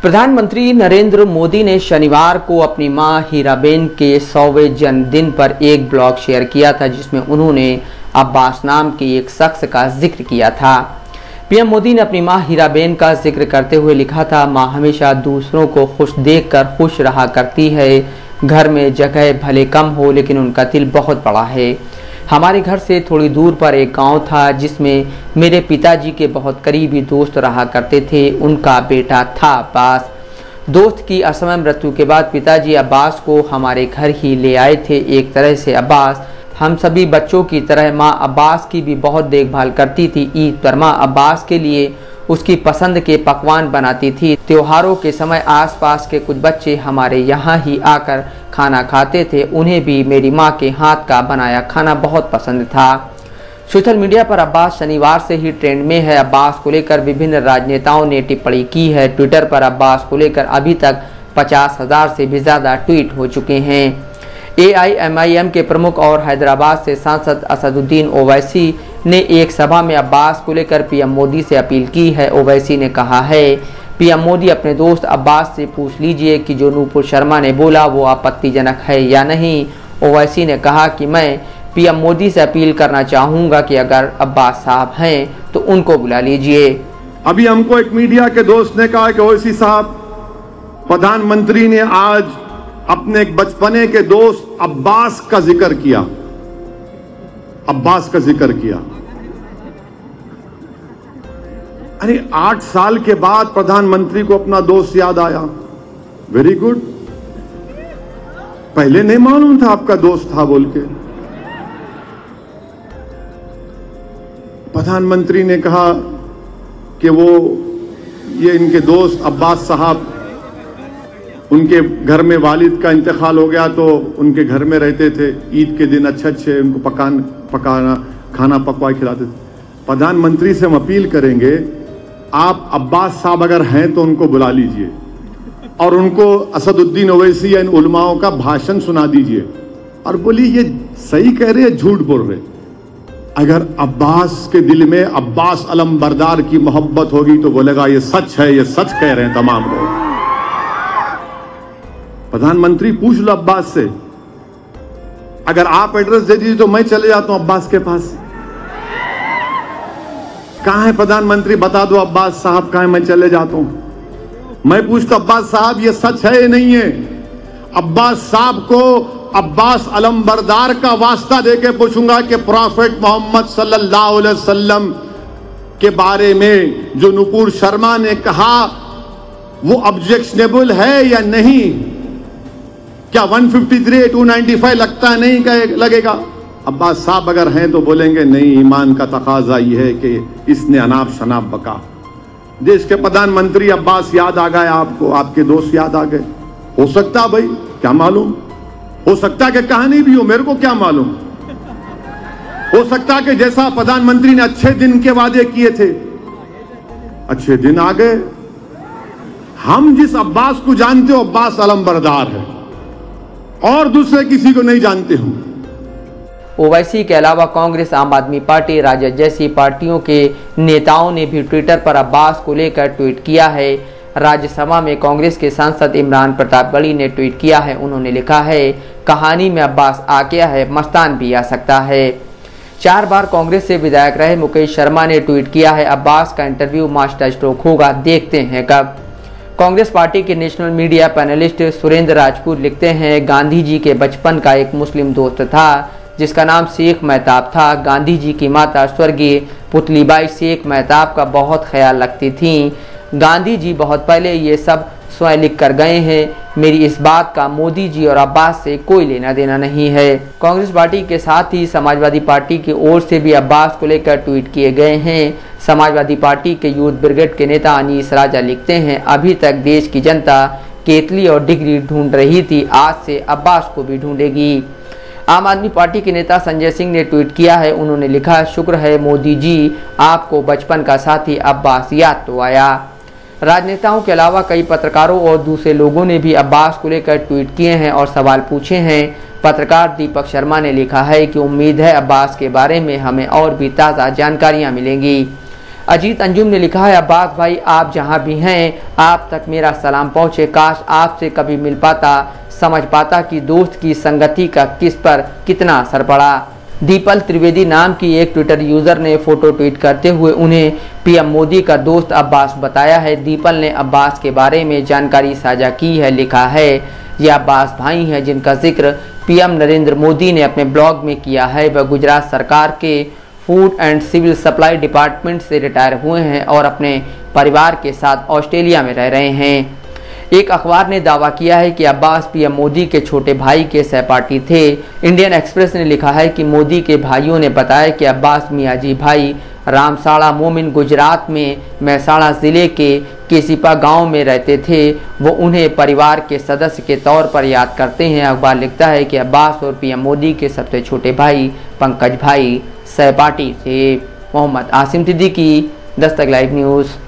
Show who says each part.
Speaker 1: प्रधानमंत्री नरेंद्र मोदी ने शनिवार को अपनी मां हीराबेन के 100वें जन्मदिन पर एक ब्लॉग शेयर किया था, जिसमें उन्होंने अब्बास नाम के एक शख्स का जिक्र किया था। पीएम मोदी ने अपनी मां हीराबेन का जिक्र करते हुए लिखा था, मां हमेशा दूसरों को खुश देखकर खुश रहा करती है। घर में जगह भले कम हो लेकिन उनका दिल बहुत बड़ा है। हमारे घर से थोड़ी दूर पर एक गांव था जिसमें मेरे पिताजी के बहुत करीबी दोस्त रहा करते थे। उनका बेटा था अब्बास। दोस्त की असमय मृत्यु के बाद पिताजी अब्बास को हमारे घर ही ले आए थे। एक तरह से अब्बास हम सभी बच्चों की तरह मां अब्बास की भी बहुत देखभाल करती थी। ईद पर मां अब्बास के लिए उसकी पसंद के पकवान बनाती थी। त्योहारों के समय आसपास के कुछ बच्चे हमारे यहाँ ही आकर खाना खाते थे। उन्हें भी मेरी माँ के हाथ का बनाया खाना बहुत पसंद था। सोशल मीडिया पर अब्बास शनिवार से ही ट्रेंड में है। अब्बास को लेकर विभिन्न राजनेताओं ने टिप्पणी की है। ट्विटर पर अब्बास को लेकर अभी तक 50,000 से भी ज़्यादा ट्वीट हो चुके हैं। AIMIM के प्रमुख और हैदराबाद से सांसद असदुद्दीन ओवैसी ने एक सभा में अब्बास को लेकर पीएम मोदी से अपील की है। ओवैसी ने कहा है, पीएम मोदी अपने दोस्त अब्बास से पूछ लीजिए कि जो नूपुर शर्मा ने बोला वो आपत्तिजनक है या नहीं। ओवैसी ने कहा कि मैं पीएम मोदी से अपील करना चाहूँगा कि अगर अब्बास साहब हैं तो उनको बुला लीजिए।
Speaker 2: अभी हमको एक मीडिया के दोस्त ने कहा कि ओवैसी साहब, प्रधानमंत्री ने आज अपने एक बचपने के दोस्त अब्बास का जिक्र किया। अब्बास का जिक्र किया। अरे 8 साल के बाद प्रधानमंत्री को अपना दोस्त याद आया। Very good. पहले नहीं मालूम था आपका दोस्त था बोल के। प्रधानमंत्री ने कहा कि वो ये इनके दोस्त अब्बास साहब, उनके घर में वालिद का इंतकाल हो गया तो उनके घर में रहते थे। ईद के दिन अच्छे उनको पकाना खाना पकवा खिलाते थे। प्रधानमंत्री से हम अपील करेंगे, आप अब्बास साहब अगर हैं तो उनको बुला लीजिए और उनको असदुद्दीन ओवैसी या इन उलमाओं का भाषण सुना दीजिए और बोलिए ये सही कह रहे हैं, झूठ बोल रहे। अगर अब्बास के दिल में अब्बास अलम बरदार की मोहब्बत होगी तो बोलेगा ये सच है, ये सच कह रहे हैं तमाम लोग। प्रधानमंत्री पूछ लो अब्बास से, अगर आप एड्रेस दे दीजिए तो मैं चले जाता हूं अब्बास के पास। कहां है प्रधानमंत्री, बता दो अब्बास साहब कहां है, मैं चले जाता हूं। मैं पूछता अब्बास साहब ये सच है या नहीं है। अब्बास साहब को अब्बास अलम बरदार का वास्ता देके पूछूंगा कि प्रॉफेट मोहम्मद सल्लल्लाहु अलैहि वसल्लम के बारे में जो नुपुर शर्मा ने कहा वो ऑब्जेक्शनेबल है या नहीं। क्या 153 295 लगता है नहीं लगेगा। अब्बास साहब अगर हैं तो बोलेंगे नहीं, ईमान का तकाजा ये है कि इसने अनाप शनाप बका। देश के प्रधानमंत्री अब्बास याद आ गए आपको, आपके दोस्त याद आ गए। हो सकता है भाई, क्या मालूम, हो सकता है कि कहानी भी हो, मेरे को क्या मालूम। हो सकता है कि जैसा प्रधानमंत्री ने अच्छे दिन के वादे किए थे अच्छे दिन आ गए। हम जिस अब्बास को जानते हो अब्बास अलम बरदार है और दूसरे किसी को नहीं जानते हूं।
Speaker 1: ओवैसी के अलावा कांग्रेस, आम आदमी पार्टी, राजद जैसी पार्टियों के नेताओं ने भी ट्विटर पर अब्बास को लेकर ट्वीट किया है। राज्यसभा में कांग्रेस के सांसद इमरान प्रतापगढ़ी ने ट्वीट किया है। उन्होंने लिखा है, कहानी में अब्बास आ गया है, मस्तान भी आ सकता है। 4 बार कांग्रेस से विधायक रहे मुकेश शर्मा ने ट्वीट किया है, अब्बास का इंटरव्यू मास्टर स्ट्रोक होगा, देखते हैं कब। कांग्रेस पार्टी के national media panelist Surendra Rajput लिखते हैं, गांधी जी के बचपन का एक मुस्लिम दोस्त था जिसका नाम शेख मेहताब था। गांधी जी की माता स्वर्गीय पुतलीबाई शेख मेहताब का बहुत ख्याल रखती थीं। गांधी जी बहुत पहले ये सब स्वयं लिख कर गए हैं। मेरी इस बात का मोदी जी और अब्बास से कोई लेना देना नहीं है। कांग्रेस पार्टी के साथ ही समाजवादी पार्टी की ओर से भी अब्बास को लेकर ट्वीट किए गए हैं। समाजवादी पार्टी के यूथ ब्रिगेड के नेता अनीस राजा लिखते हैं, अभी तक देश की जनता केतली और डिग्री ढूंढ रही थी, आज से अब्बास को भी ढूंढेगी। आम आदमी पार्टी के नेता संजय सिंह ने ट्वीट किया है। उन्होंने लिखा, शुक्र है मोदी जी आपको बचपन का साथी अब्बास याद तो आया। राजनेताओं के अलावा कई पत्रकारों और दूसरे लोगों ने भी अब्बास को लेकर ट्वीट किए हैं और सवाल पूछे हैं। पत्रकार दीपक शर्मा ने लिखा है कि उम्मीद है अब्बास के बारे में हमें और भी ताज़ा जानकारियां मिलेंगी। अजीत अंजुम ने लिखा है, अब्बास भाई आप जहां भी हैं आप तक मेरा सलाम पहुंचे। काश आपसे कभी मिल पाता, समझ पाता कि दोस्त की संगति का किस पर कितना असर पड़ा। दीपल त्रिवेदी नाम की एक ट्विटर यूजर ने फोटो ट्वीट करते हुए उन्हें पीएम मोदी का दोस्त अब्बास बताया है। दीपल ने अब्बास के बारे में जानकारी साझा की है। लिखा है, ये अब्बास भाई हैं जिनका जिक्र पीएम नरेंद्र मोदी ने अपने ब्लॉग में किया है। वह गुजरात सरकार के food and civil supply department से रिटायर हुए हैं और अपने परिवार के साथ ऑस्ट्रेलिया में रह रहे हैं। एक अखबार ने दावा किया है कि अब्बास पीएम मोदी के छोटे भाई के सहपाठी थे। इंडियन एक्सप्रेस ने लिखा है कि मोदी के भाइयों ने बताया कि अब्बास मियाजी भाई रामसाड़ा मोमिन गुजरात में मेहसाणा जिले के केसिपा गांव में रहते थे। वो उन्हें परिवार के सदस्य के तौर पर याद करते हैं। अखबार लिखता है कि अब्बास और पीएम मोदी के सबसे छोटे भाई पंकज भाई सहपाठी थे। Mohammad Asim Siddiqui, Dastak live news.